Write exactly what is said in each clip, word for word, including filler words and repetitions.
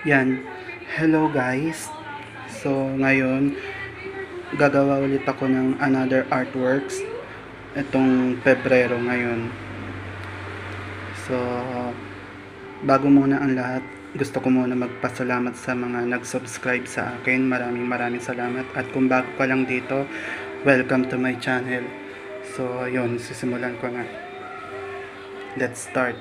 Yan. Hello guys. So ngayon, gagawa ulit ako ng another artworks itong Pebrero ngayon. So bago muna ang lahat, gusto ko muna magpasalamat sa mga nag-subscribe sa akin. Maraming maraming salamat. At kung bago ka lang dito, welcome to my channel. So yun, sisimulan ko na. Let's start.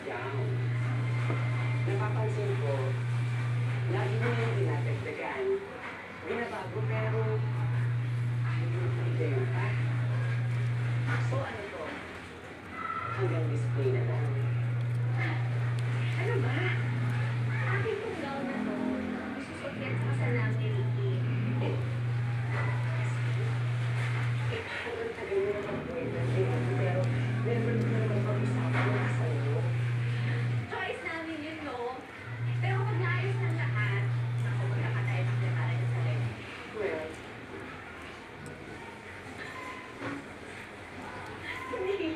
down. Napapansin ko, lagi mo yung dinadagdagan. Binabago pero hindi mo ibenta. So ano to? Hanggang display na lang. Ano ba? Akin kong gown na to. Isusot yan sa kasal namin ni Ricky. Eh, ang tagal mo na mag-kwenta. Pero never mo naman pag-usapan ng kasal mo. Choice namin yun, no? Pero kapag naayos ng lahat, ako magkakatayo ng plakara niya sa leg. Well, Hindi.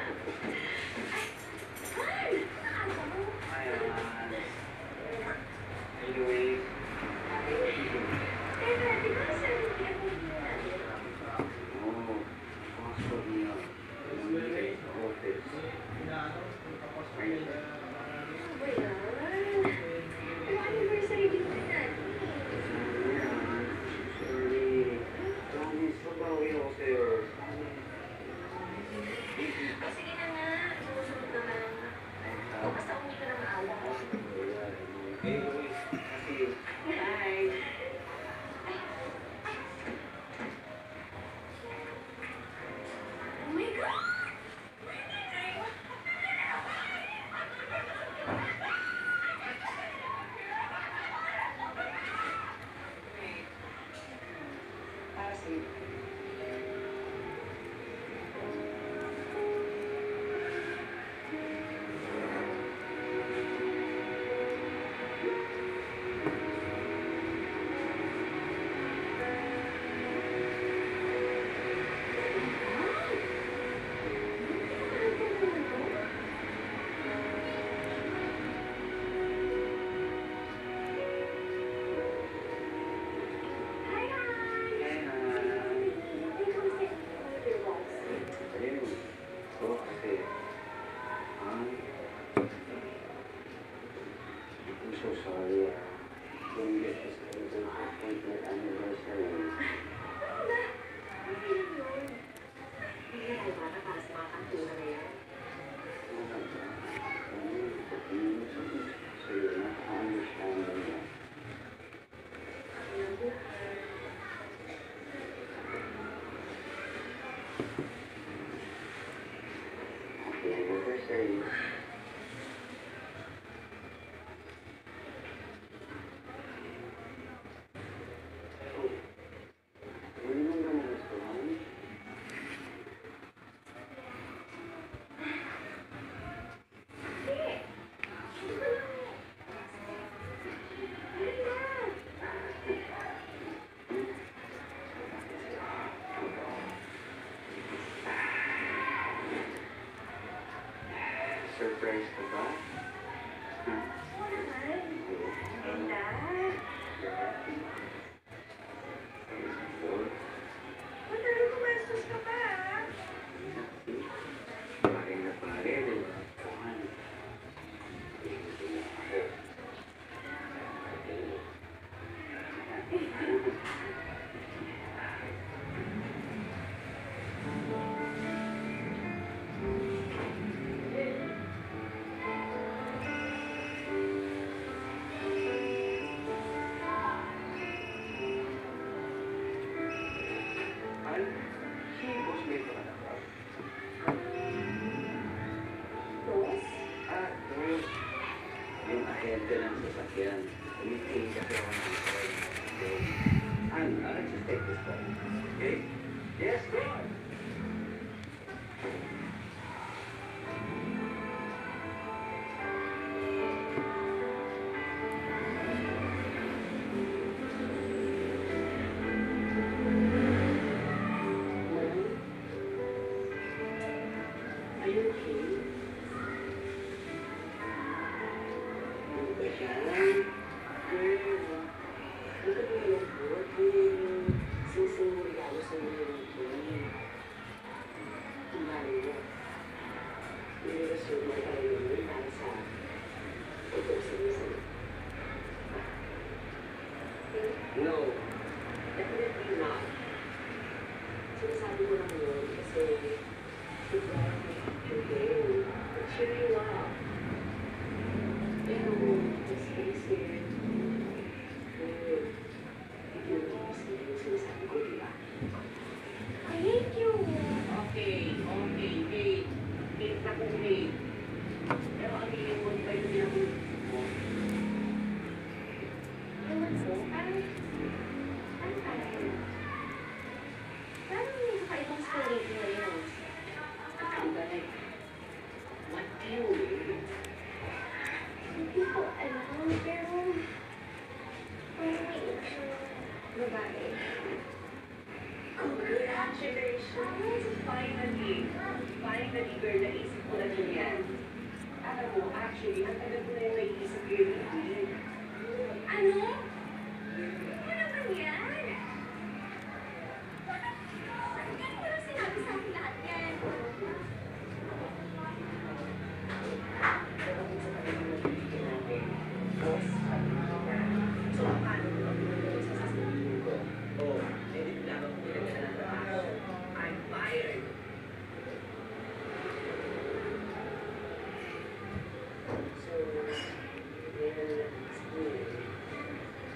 Ay, Han! Nakasa mo? ayan. Anyway, Teka, di ba sa Ricky ang hindi natin? oo, passport niya. Nandito sa office. Ayun. Ano ba yan? Yung anniversary din na natin. Ayan. Sorry. Promise, mabawi ako sa'yo. O sige na nga, susunod naman. O basta hindi ka na maawa. Anyway, kasi, bye. Oh my God! Para sa'yo. Hi, Han! Kaya, Ay, kamusta yung your boss? ayun. Oo, kasi, ah, I'm so sorry. ah. Don't get this kind of appointment anniversary. Ano ba? Hindi yun yun. Hindi tayo bata para sa mga kantura na yan. Ano ba? Ano yung pag-inom sa'yo na understanding mo? Alam mo, Happy anniversary. Oh, hindi mo ba nagustuhan? hindi. Ano ba lang? Hindi na. Surprise ka ba? Hmm? Oo naman. Ganda. Good. Matalo kumastos ka pa, ah. Pare na pare, di ba? Kuhan. Ako. Ay, si Boss May ka na ba? Boss? Ah, yung, yung ahente ng sasakyan. Meeting kasi ako ng call. So, and I'll just take this call. Okay? Yes, go on. Are you okay? Ano ba siya? Girl, ano ba yung buhat? Yung sising mo regalo sa iyo yung king. Tumari mo. Nireserve mo tayo yun para sa pag-uusap. No, definitely not. Sinasabi ko lang yun kasi to brighten your day, to cheer you up. face it. Eh, hindi mo kasi yung sinasabi ko, di ba? I hate you. Okay, okay, Kate. Kate na kung Kate. Pero ang tingin mo, iba yung ginagawa mo. Ewan ko, parang... Ano tayo? Parang may kakaibang story ngayon. Ikaw ba na what do you mean? Hindi ko alam, pero... Parang may issue. Babae. Congratulations! Finally! Finally, girl, naisip ko na din yan. Alam mo, actually, ang tagal ko na yung naiisip ko yun, hindi. Ano? Ano naman yan? Bakit? Bakit hindi mo lang sinabi sa akin lahat yan? Pero kung sa kanila nabibigyan natin, boss at mama. So, paano mo naman sa sasabihin ko? Oh, eh, di lamang ko pinagdala ng trabaho. I'm fired! So, yan, school.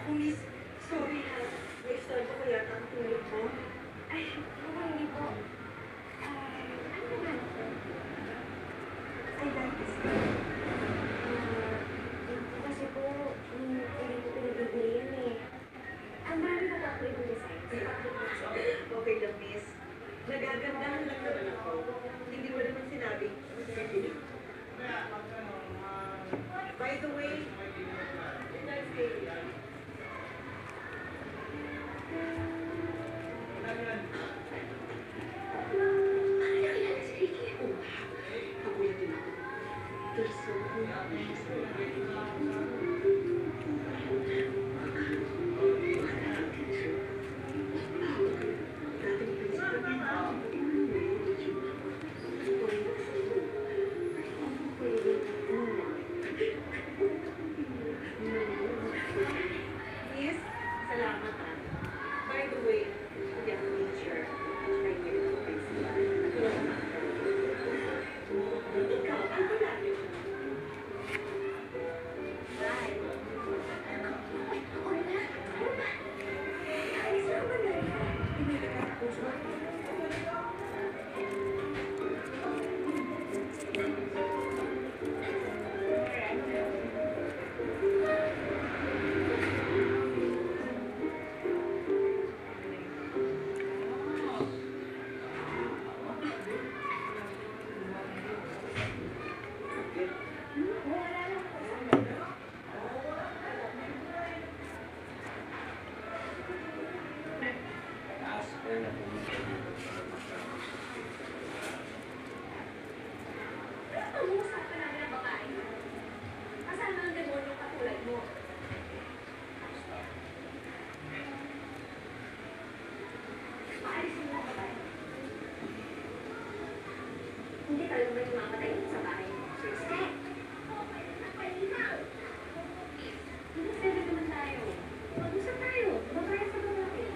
ako, miss. Sorry ha. Na-start ko yata ang tulog ko. Ay, ako hindi po. Ay, ano naman ako? Ay, dahil Ah, kasi po, um, hindi ko pinag-ibili yan eh. Ang marami ko po ako yung design. Okay lang, miss. Nagagandahan lang naman ako. Hindi mo naman sinabi. By the way, that's it. Miss, salamat ha. By the way, hindi ako teacher. Try niyo ito principal. Ikaw, ang palagi mo. Bye. Una, una. Alis na ba na rin? Hindi ka tapos mo. Wala lang po. Pag-uusapan namin ang babae mo. Kasama ang demonyong katulad mo. Paalisin mo ang babae. Hindi talaga may mamatay dito sa bahay mo. Step! Hindi pwede naman tayo. Mag-usap tayo. Babae sa babae.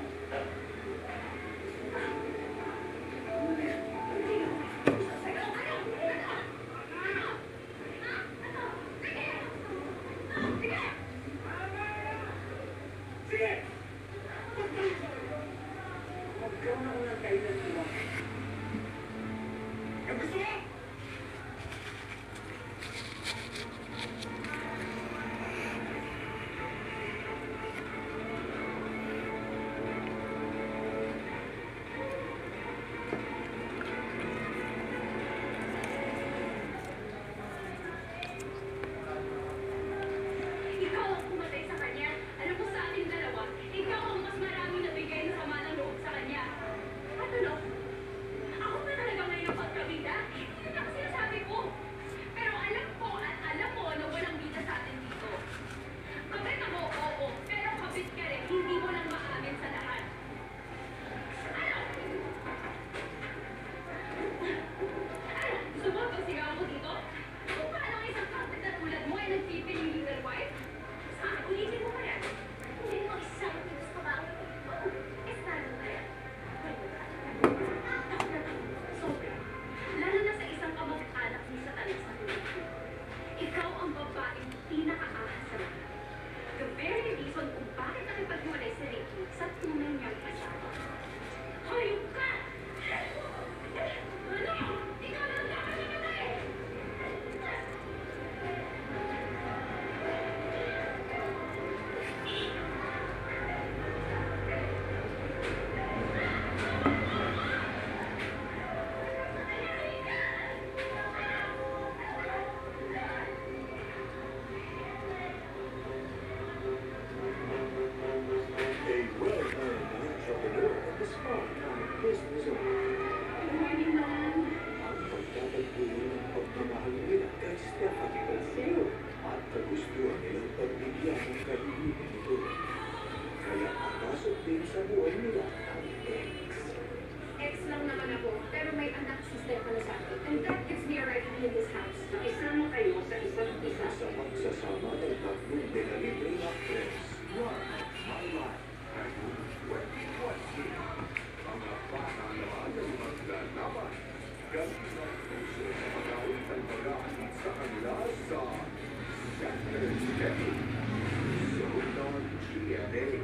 Magkaroon ako ng kailan ko. Ang gusto mo? Ikaw ang pumatay sa kanya. Alam mo sa ating dalawa, ikaw ang mas maraming nabigay ng sama ng loob sa kanya. At ano? Ako pa talaga ngayon ang pagkabida? Hindi na kasi sinasabi ko. Pero alam ko at alam mo na walang bida sa atin dito. Kabit ako, oo. Pero kabit ka rin, hindi mo lang maamin sa lahat. Ano? Ano? Gusto mo itong sigaw mo dito? Kung paano ang isang kapit na tulad mo ay nagpipiling legal wife? Saan? Ulitin mo pa yan. Hindi mo isang gusto ka. Oo, estado mo yan. Sobra. Lalo na sa isang kamag-anak ni Satanas sa Pilipinas. Ikaw ang babaeng pinakaahas sa lahat. The very reason kung bakit nakipaghiwalay si Ricky sa tunay niyang asawa. Hayop ka! Ano? Ikaw lang nakakapatay! A well-known entrepreneur at the small town business owner. Good morning, ma'am. Ang pagtatagpuan ng pagmamahal nila kay Stephanie Garcia at kagustuhan nilang pagbigyan ng kahilingan nito. Kaya napasok din sa buhay nila ang ex. Ex lang naman ako, pero may anak si Stefano sa akin. And that gives me a right to be in this house. Isama kayo sa isa't isa. Sa pagsasama ng tatlong pinalibreng actress. One, My Life. At twenty twenty. Mga bata naman ay maglalaban. Galing ang puso sa pagawin ng pag-aakit sa kanila sa Saturday. So, non-G M Day.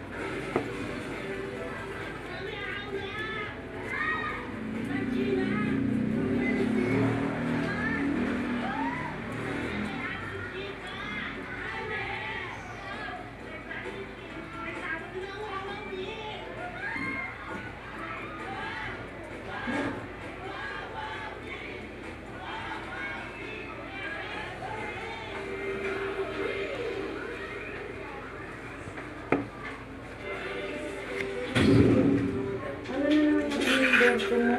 Ano na naman yung invento mo?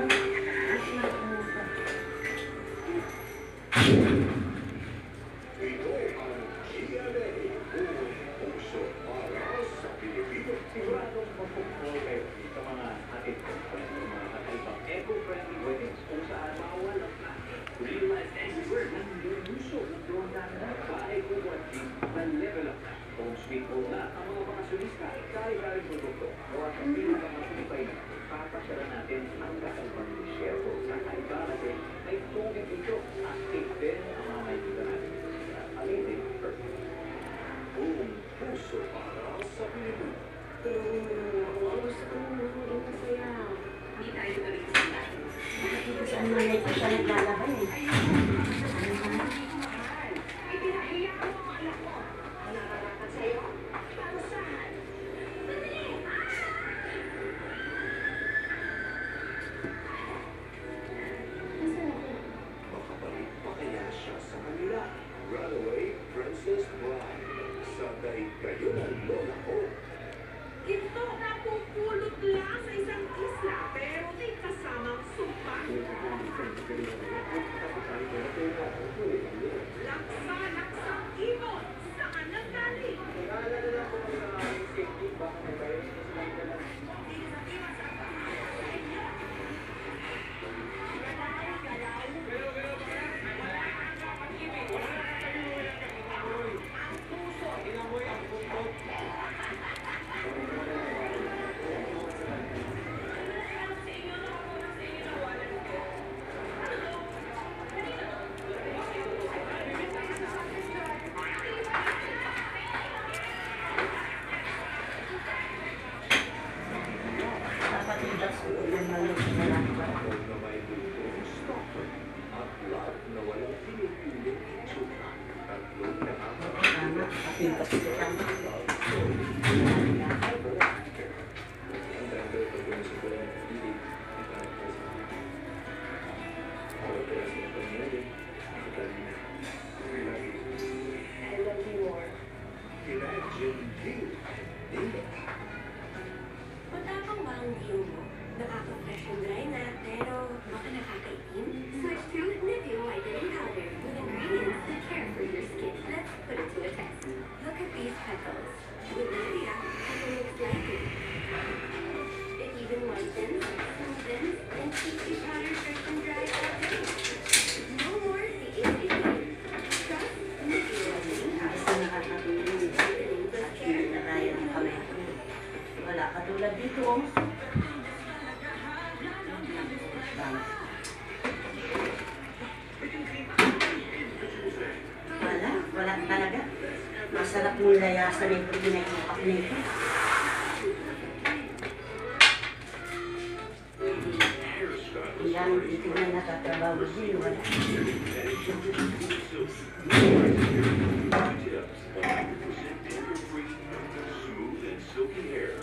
Ito ang G M A, buong puso para sa Pilipino. Siguradong mapupulay kayo sa mga ating mga kakaibang eco-friendly weddings kung saan bawal ang plastic. Realize everywhere na niluso ng drone natin pa-eco-friendly na level up na. Kung sweet home na ang mga mga solista, kari-karing produkto o at ang pinakamatulipay na papasyalan natin ang kakaibang disyerto. Kakaiba natin may tubig dito at take din ang mga kaibigan natin. Amazing perfect. Buong puso para sa Pilipino. Tulungan mo naman ako. Ang gusto ko naman maging masaya. Hindi tayo galing sa lahat. Bakit dito sa nanay ko siya naglalaban eh? Ano ba? Ipinahiya ko ang anak mo. Nakakarakan sa'yo. Para saan? Dali! Nasaan ako? Makabalik pa kaya siya sa kanila? Runaway Princess Bride. Sabay kayo ng lola ko. Ito napupulot lang sa isang isla pero may kasamang sumpa. Laksa, laksang ibon. Saan nanggaling? Dapat yung das ko yung malos na lang ba? Ako na may lutong stopper at lahat na walang pinipiling itsura. Tatlong nakakarating. Tama, kapin kasi kita mo. I love you more. Imagine you, Nina. Matapang ba ang view mo? Nakaka-fresh and dry na, pero baka nakakaitim? Switch to Nivea Whitening Powder with ingredients that care for your skin. Let's put it to a test. Look at these petals. With Nivea, it looks like it. It even whitens, smoothens, and keeps your powder fresh and dry all day. No more the ingredient. Trust Nivea Whitening Powder. Kasi nakakatulong yung at hindi na kaya ng kamay ko. Wala katulad dito oh. Tama. Wala, wala talaga. Masarap mong layasan ito, pinag-iwak nito. Yan, dito na natatrabaho din, wala. Smooth and silky hair.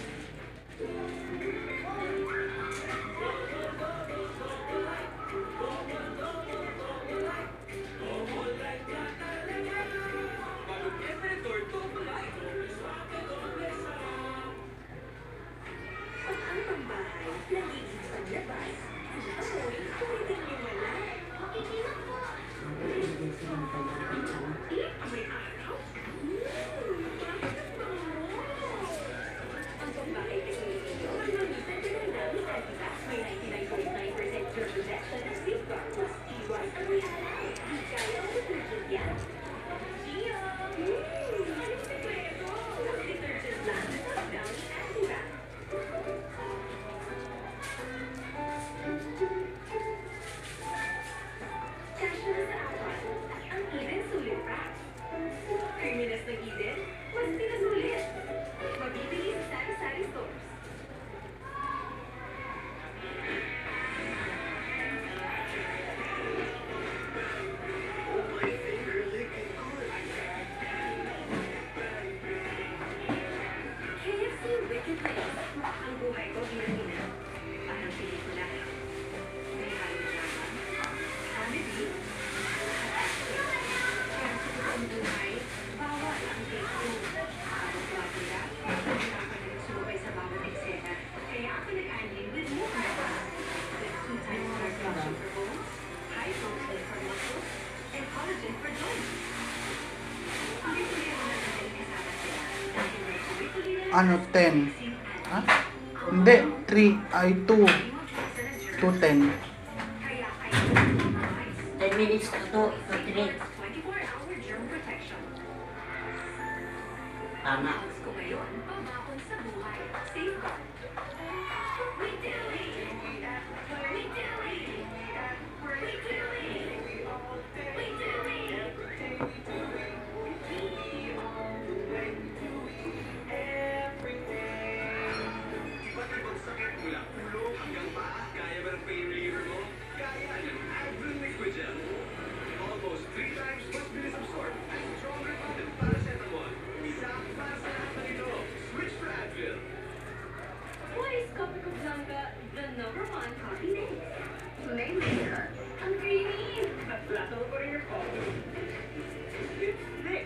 Pag ang pambahay, nagiging paglabas. Amoy, pwedeng lumala. Makikita ko. Hindi silang kailangan. Eh, may araw? Hmm, bakit ang bango? Ang pambahay kasi ninyo, malitan ka na ano, ten. Ha? Hindi, three, ay two. two ten. ten minutes to to, to three. twenty-four hour germ protection. Tama. Ko ngayon, pabakon sa buhay. Safeguard. We do it. We do it. We do it. We do it. Iba't ibang sakit mula ulo hanggang paa. Kaya ba ng pain reliever mo? Kaya ng Advil Liquid Gel. Almost three times mas bilis absorb at stronger pa than paracetamol. Isa para sa lahat ng ito. Switch for Advil. Why is Copico Blanca the number one coffee name? Playmaker. Ang creamy. At lasang pa rin your coffee. It's thick.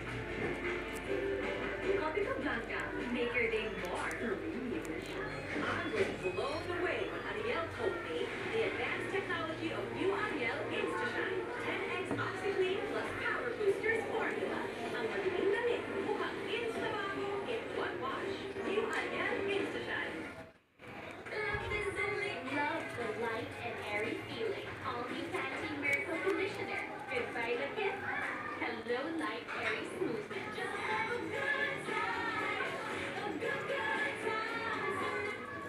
Copico Blanca. Make your day more delicious. I was blown away when Ariel told me the advanced technology of new Ariel InstaShine ten X OxyClean plus Power Boosters formula. Ang madaling damit, mukhang instabago in one wash. New Ariel InstaShine. Love is only love the light and airy feeling. All new Panty Miracle Conditioner. Goodbye the kiss. Hello light airy smoothness. Just have a good time. A good, good time.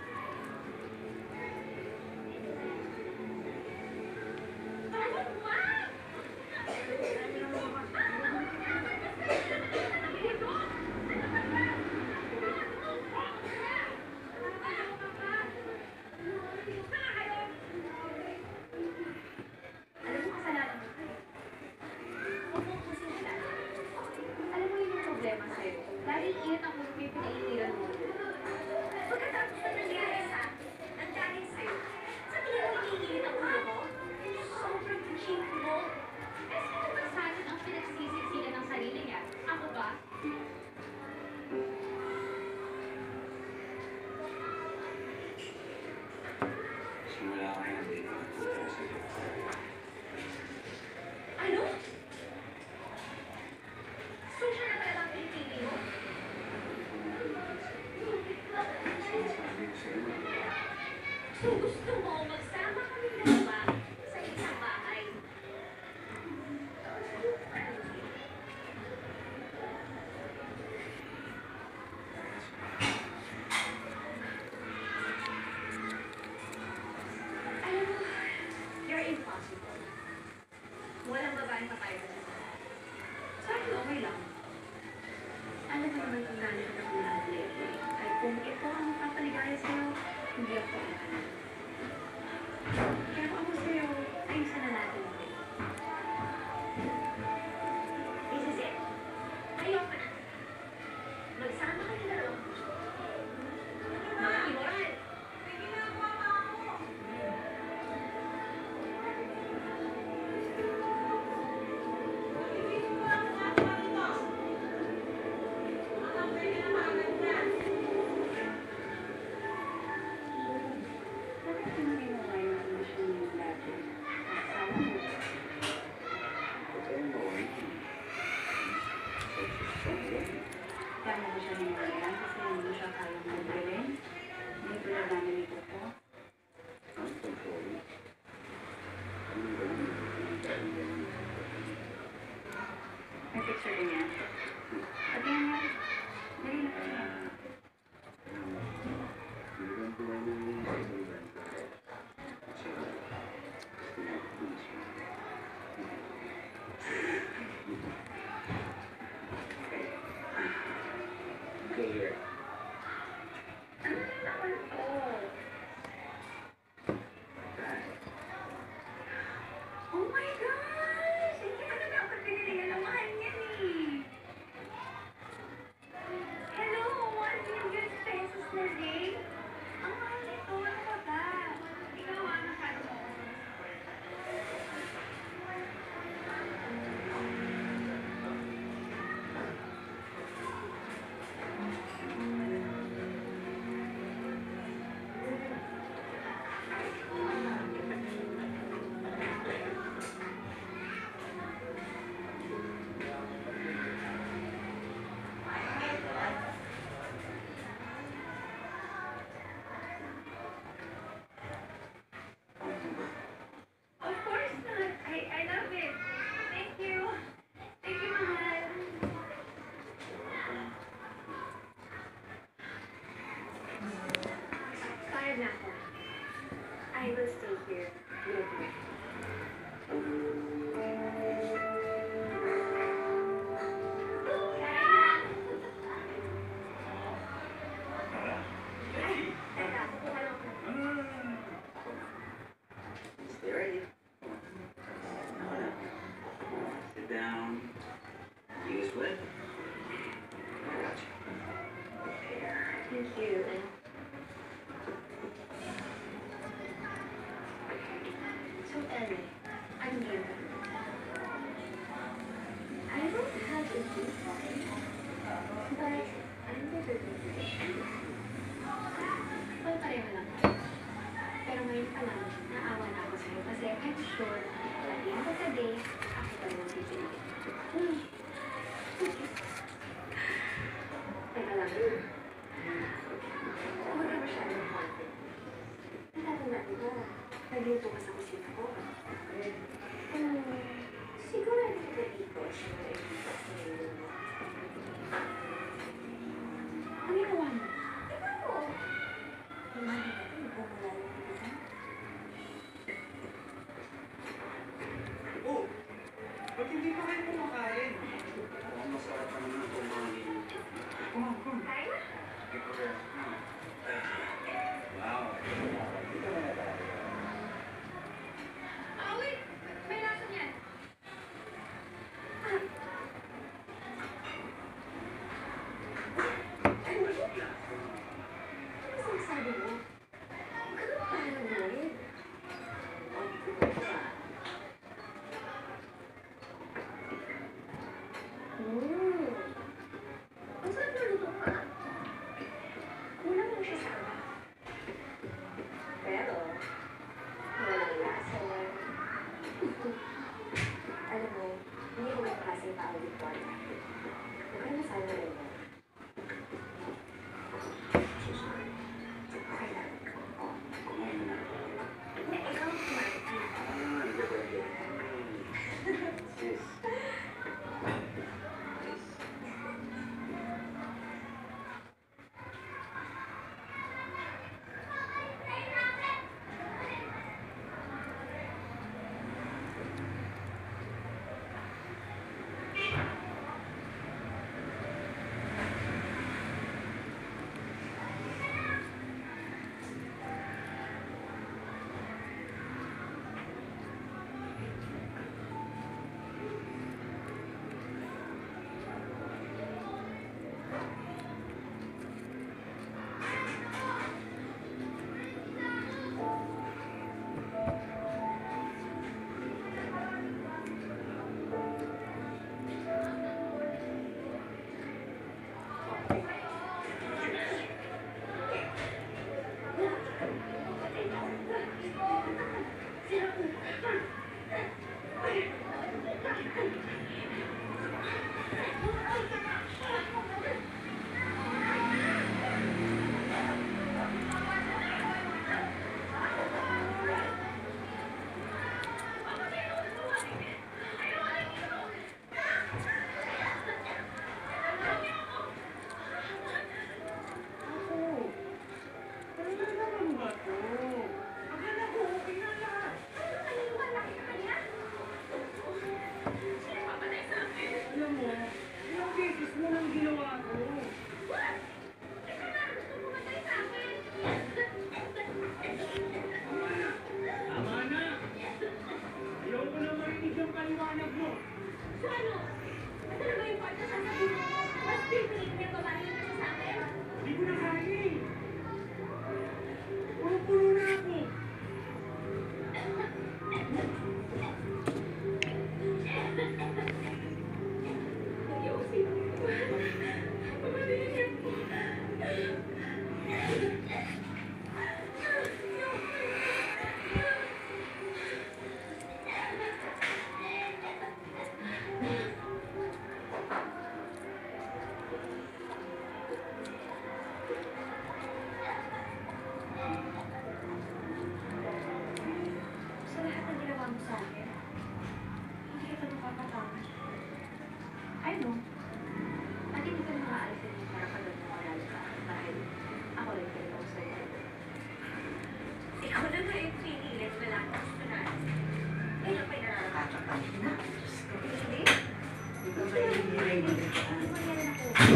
Oh, wow! Alam mo, kasalanan mo ito eh. Huwag mong masisilan. Alam mo yun yung problema sa'yo. Dahil iyan ang mundo yung pinainiran mo. Pagkatapos na nangyari sa akin, ang dahil sa'yo, sa tingin mo iniinit ang ulo mo? Sobrang cheap mo. Eh, sino ba sa atin ang pinagsisisihan ng sarili niya? Ako ba? Simula ngayon, hindi ko nagpupunta sa'yo. Ano? Social na talaga ang pinipili mo? Sinasabi ko sa'yo, So gusto mo magsama kami dalawa sa isang bahay? Alam mo, you're impossible. Walang babaeng papayag sa Sa akin, okay lang. Alam mo naman kung gaano ka nakulang lately. Ay kung ito ang mapapaligaya sa'yo, hindi ako ang kanan. Kaya kung ako sa'yo, ayusin na natin ito. This is it. Ayoko na. Magsama ka na dalawa. Mga imoral. May ginagawa pa ako. I will stay here with you. Teka, kukuha lang ako. Stay ready. Ako na. Sit down. Use what? I got you. There. Thank you. So, Ellie, I'm here. I don't have a deep voice, but I'm better than you. Well, pareho lang tayo. Pero ngayon pa lang, naawa na ako sa'yo kasi I'm sure at the end of the day, ako pa rin ang pipiliin. Hmm. Teka lang. Huwag ka masyadong confident. Natatandaan ko, nagluto ka sa kusina ko. Hmm, siguro hindi ka dito siya nakikita sa mundo mo. Ang ginawa mo? Diba mo? Imagine natin, nagmamalalang kita. Oh! Ba't hindi pa kayo kumakain? Mukhang masarap pa naman itong mga niluto. Come on, come on. Kain na? Wow. Dito na tayo. Ah, wait! May lason yan. Ano sinasabi mo? Huwag ka nang paranoid. Hmm. Ang sarap na luto ka.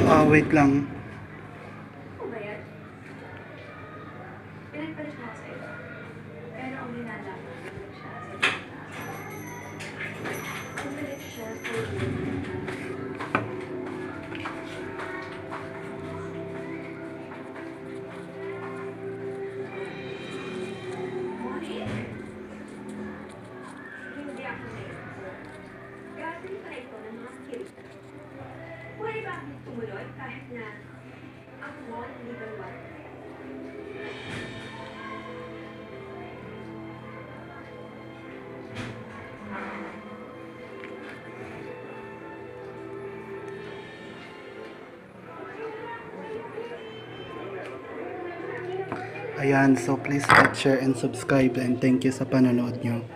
Ah, wait lang. Ano ba yan? Pinagpalit mo ako sa iba. Pero ang ginalaman, bumalik siya sa ibang tao. Bumalik siya sa Morning? Hindi ako na Gagawin pala ito ng mga skills. Pwede ba akong tumuloy kahit na ako ang legal wife? Ayan, so please like, share, and subscribe, and thank you sa panonood nyo.